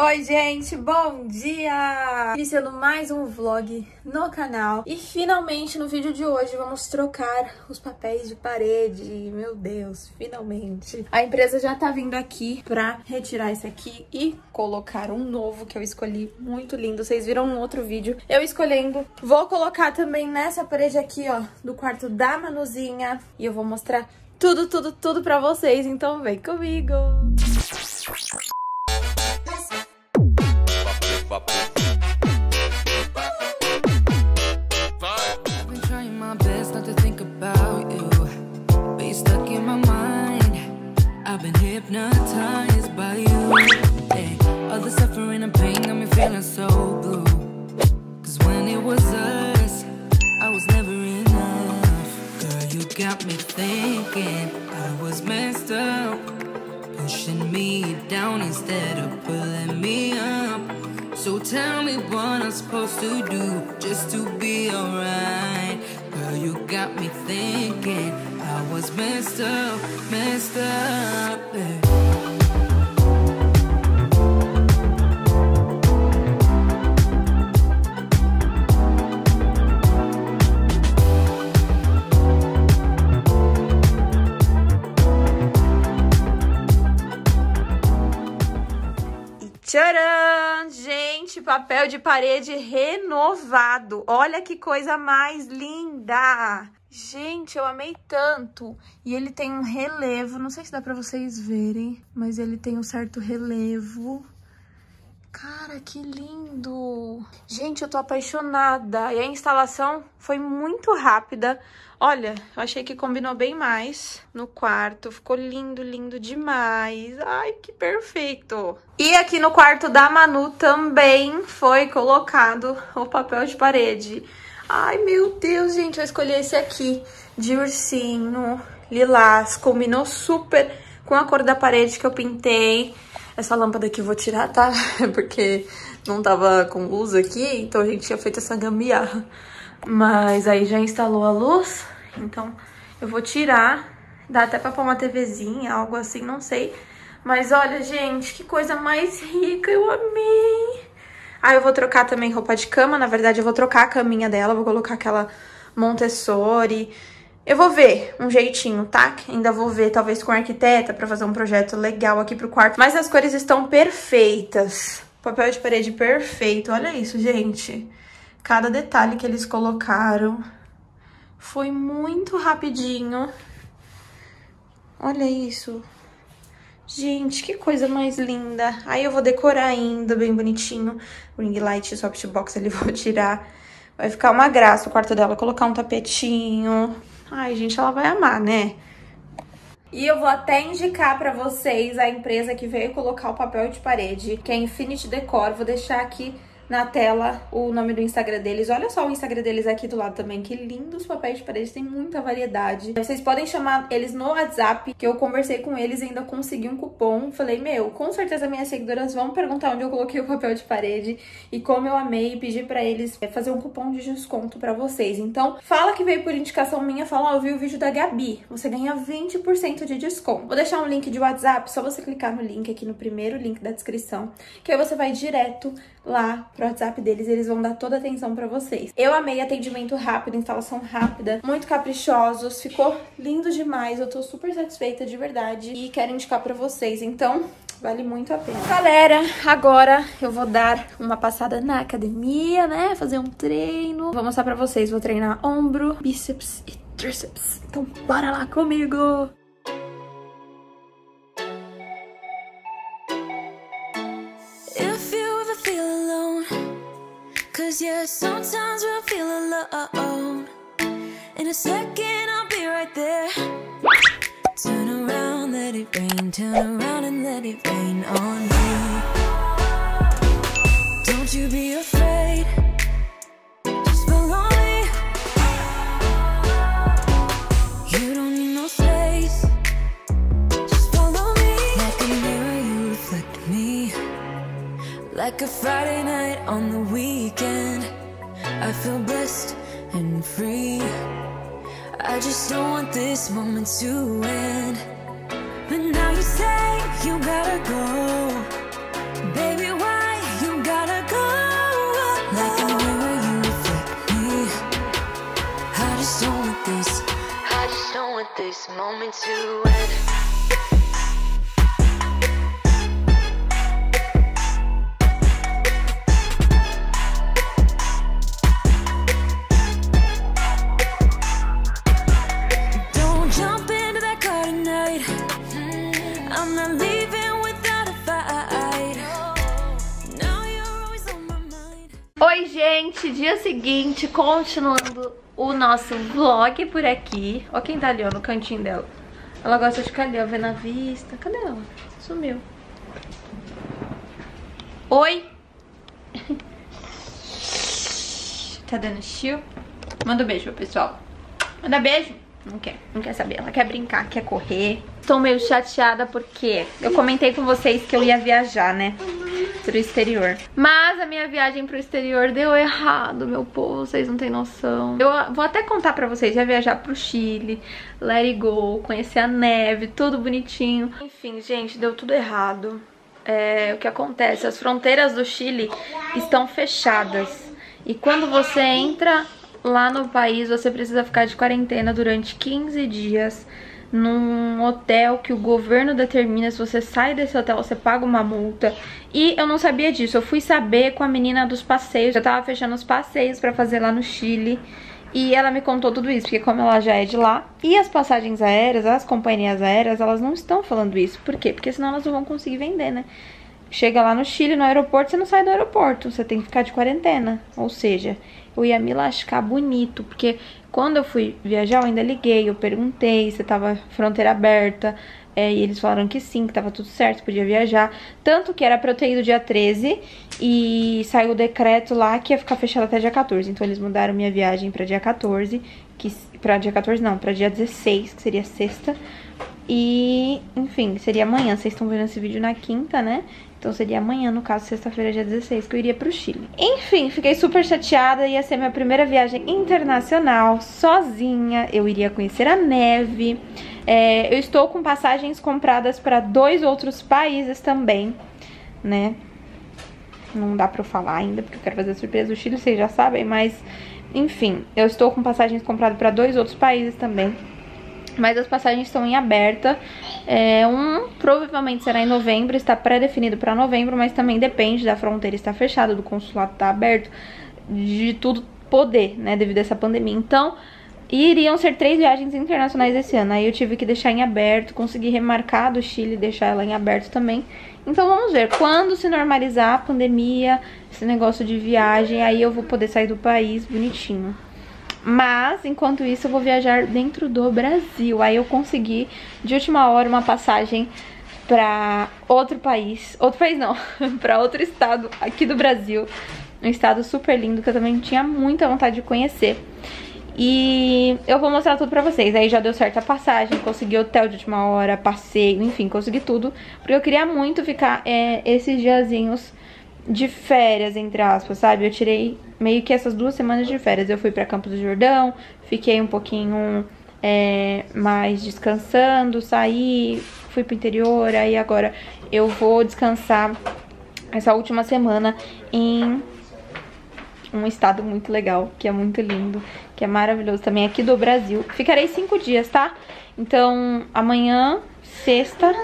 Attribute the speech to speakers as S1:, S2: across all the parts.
S1: Oi, gente, bom dia! Iniciando mais um vlog no canal. E finalmente, no vídeo de hoje, vamos trocar os papéis de parede. Meu Deus, finalmente. A empresa já tá vindo aqui pra retirar esse aqui e colocar um novo que eu escolhi, muito lindo. Vocês viram no outro vídeo eu escolhendo. Vou colocar também nessa parede aqui, ó, do quarto da Manuzinha. E eu vou mostrar tudo pra vocês, então vem comigo!
S2: Hypnotized by you, hey. All the suffering and pain got me feeling so blue. Cause when it was us, I was never enough. Girl, you got me thinking I was messed up, pushing me down instead of pulling me up. So tell me what I'm supposed to do just to be alright. Girl, you got me thinking I was messed up, yeah.
S1: Tcharam! Gente, papel de parede renovado. Olha que coisa mais linda! Gente, eu amei tanto. E ele tem um relevo, não sei se dá pra vocês verem, mas ele tem um certo relevo. Cara, que lindo! Gente, eu tô apaixonada. E a instalação foi muito rápida. Olha, eu achei que combinou bem mais no quarto. Ficou lindo, lindo demais. Ai, que perfeito! E aqui no quarto da Manu também foi colocado o papel de parede. Ai, meu Deus, gente, eu escolhi esse aqui, de ursinho, lilás. Combinou super com a cor da parede que eu pintei. Essa lâmpada aqui eu vou tirar, tá? Porque não tava com luz aqui, então a gente tinha feito essa gambiarra. Mas aí já instalou a luz, então eu vou tirar. Dá até pra pôr uma TVzinha, algo assim, não sei. Mas olha, gente, que coisa mais rica, eu amei. Ah, eu vou trocar também roupa de cama, na verdade eu vou trocar a caminha dela, vou colocar aquela Montessori. Eu vou ver um jeitinho, tá? Ainda vou ver, talvez com a arquiteta, pra fazer um projeto legal aqui pro quarto. Mas as cores estão perfeitas. Papel de parede perfeito. Olha isso, gente. Cada detalhe que eles colocaram foi muito rapidinho. Olha isso. Gente, que coisa mais linda. Aí eu vou decorar ainda, bem bonitinho. O ring light, softbox ali, vou tirar. Vai ficar uma graça o quarto dela. Colocar um tapetinho. Ai, gente, ela vai amar, né? E eu vou até indicar pra vocês a empresa que veio colocar o papel de parede, que é Infinity Decor. Vou deixar aqui na tela o nome do Instagram deles. Olha só o Instagram deles aqui do lado também. Que lindos papéis de parede, tem muita variedade. Vocês podem chamar eles no WhatsApp, que eu conversei com eles e ainda consegui um cupom. Falei, meu, com certeza minhas seguidoras vão perguntar onde eu coloquei o papel de parede. E como eu amei, pedi pra eles fazer um cupom de desconto pra vocês. Então, fala que veio por indicação minha, fala, ó, eu vi o vídeo da Gabi. Você ganha 20% de desconto. Vou deixar um link de WhatsApp, só você clicar no link aqui no primeiro link da descrição, que aí você vai direto lá pro WhatsApp deles, eles vão dar toda a atenção pra vocês. Eu amei atendimento rápido, instalação rápida, muito caprichosos, ficou lindo demais, eu tô super satisfeita de verdade e quero indicar pra vocês, então vale muito a pena. Galera, agora eu vou dar uma passada na academia, né, fazer um treino, vou mostrar pra vocês, vou treinar ombro, bíceps e tríceps, então bora lá comigo!
S2: Yeah, sometimes we'll feel alone. In a second, I'll be right there. Turn around, let it rain. Turn around and let it rain on me. Don't you be afraid. Just follow me. You don't need no space. Just follow me. Like a mirror, you reflect me. Like a Friday night on the weekend, I feel blessed and free. I just don't want this moment to end. But now you say you gotta go. Baby, why this moment to end.
S1: Oi, gente, dia seguinte, continuando o nosso vlog por aqui. Ó quem tá ali, ó, no cantinho dela. Ela gosta de ficar ali, ó, vendo a vista. Cadê ela? Sumiu. Oi. Tá dando chill? Manda um beijo pro pessoal. Manda beijo. Não quer saber. Ela quer brincar, quer correr. Tô meio chateada porque eu comentei com vocês que eu ia viajar, né? Pro exterior. Mas a minha viagem pro exterior deu errado, meu povo. Vocês não têm noção. Eu vou até contar pra vocês. Ia viajar pro Chile, let it go, conhecer a neve, tudo bonitinho. Enfim, gente, deu tudo errado. O que acontece? As fronteiras do Chile estão fechadas. E quando você entra lá no país, você precisa ficar de quarentena durante 15 dias num hotel que o governo determina. Se você sai desse hotel, você paga uma multa. E eu não sabia disso, eu fui saber com a menina dos passeios. Já tava fechando os passeios pra fazer lá no Chile. E ela me contou tudo isso, porque como ela já é de lá. E as passagens aéreas, as companhias aéreas, elas não estão falando isso. Por quê? Porque senão elas não vão conseguir vender, né? Chega lá no Chile, no aeroporto, você não sai do aeroporto, você tem que ficar de quarentena. Ou seja, eu ia me lascar bonito, porque quando eu fui viajar eu ainda liguei, eu perguntei se tava fronteira aberta, e eles falaram que sim, que tava tudo certo, podia viajar. Tanto que era pra eu ter ido dia 13 e saiu o decreto lá que ia ficar fechado até dia 14. Então eles mudaram minha viagem pra dia 14, pra dia 16, que seria sexta. E, enfim, seria amanhã. Vocês estão vendo esse vídeo na quinta, né? Então seria amanhã, no caso, sexta-feira, dia 16, que eu iria pro Chile. Enfim, fiquei super chateada. Ia ser minha primeira viagem internacional, sozinha. Eu iria conhecer a neve. Eu estou com passagens compradas para 2 outros países também, né? Não dá pra eu falar ainda, porque eu quero fazer surpresa do Chile, vocês já sabem. Mas, enfim, eu estou com passagens compradas para 2 outros países também. Mas as passagens estão em aberta. Um provavelmente será em novembro, está pré-definido para novembro, mas também depende da fronteira estar fechada, do consulado estar aberto, de tudo poder, né, devido a essa pandemia. Então, iriam ser 3 viagens internacionais esse ano. Aí eu tive que deixar em aberto, consegui remarcar do Chile e deixar ela em aberto também. Então vamos ver, quando se normalizar a pandemia, esse negócio de viagem, aí eu vou poder sair do país bonitinho. Mas, enquanto isso, eu vou viajar dentro do Brasil. Aí eu consegui, de última hora, uma passagem pra outro país. Outro país não, pra outro estado aqui do Brasil. Um estado super lindo que eu também tinha muita vontade de conhecer. E eu vou mostrar tudo pra vocês. Aí já deu certo a passagem, consegui hotel de última hora, passeio, enfim, consegui tudo. Porque eu queria muito ficar esses diazinhos de férias, entre aspas, sabe? Eu tirei meio que essas 2 semanas de férias. Eu fui pra Campos do Jordão, fiquei um pouquinho mais descansando, saí, fui pro interior. Aí agora eu vou descansar essa última semana em um estado muito legal, que é muito lindo, que é maravilhoso também, aqui do Brasil. Ficarei 5 dias, tá? Então amanhã, sexta,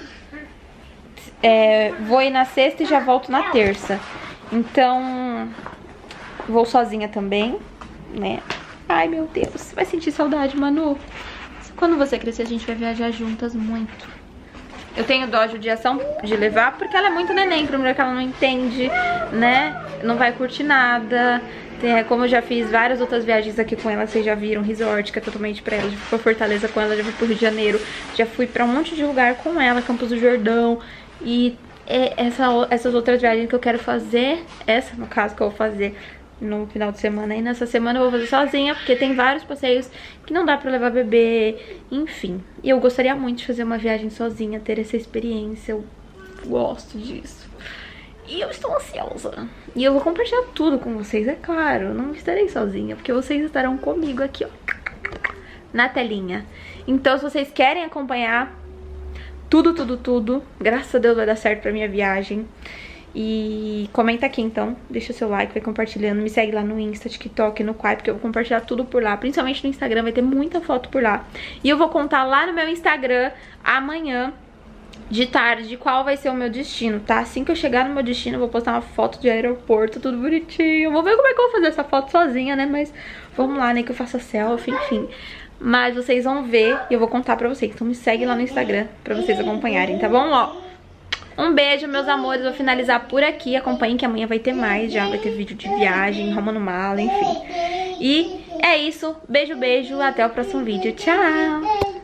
S1: vou ir na sexta e já volto na terça. Então vou sozinha também, né? Ai, meu Deus, você vai sentir saudade, Manu. Quando você crescer, a gente vai viajar juntas muito. Eu tenho dó de judiação de levar, porque ela é muito neném, primeiro que ela não entende, né? Não vai curtir nada. Como eu já fiz várias outras viagens aqui com ela, vocês já viram, resort, que é totalmente pra ela. Já fui pra Fortaleza com ela, já fui pro Rio de Janeiro, já fui pra um monte de lugar com ela, Campos do Jordão. E essas outras viagens que eu quero fazer, essa no caso que eu vou fazer no final de semana, e nessa semana eu vou fazer sozinha, porque tem vários passeios que não dá pra levar bebê, enfim. E eu gostaria muito de fazer uma viagem sozinha, ter essa experiência, eu gosto disso. E eu estou ansiosa. E eu vou compartilhar tudo com vocês, é claro, não estarei sozinha, porque vocês estarão comigo aqui, ó, na telinha. Então, se vocês querem acompanhar tudo, graças a Deus vai dar certo pra minha viagem. E comenta aqui então, deixa o seu like, vai compartilhando, me segue lá no Insta, TikTok, no Quai, porque eu vou compartilhar tudo por lá, principalmente no Instagram, vai ter muita foto por lá. E eu vou contar lá no meu Instagram amanhã de tarde qual vai ser o meu destino, tá? Assim que eu chegar no meu destino eu vou postar uma foto de aeroporto, tudo bonitinho. Vou ver como é que eu vou fazer essa foto sozinha, né? Mas vamos lá, né? Que eu faça selfie, enfim. Mas vocês vão ver e eu vou contar pra vocês. Então me segue lá no Instagram pra vocês acompanharem, tá bom? Ó, um beijo, meus amores. Vou finalizar por aqui. Acompanhem que amanhã vai ter mais já. Vai ter vídeo de viagem, arrumando mala, enfim. E é isso. Beijo, beijo. Até o próximo vídeo. Tchau!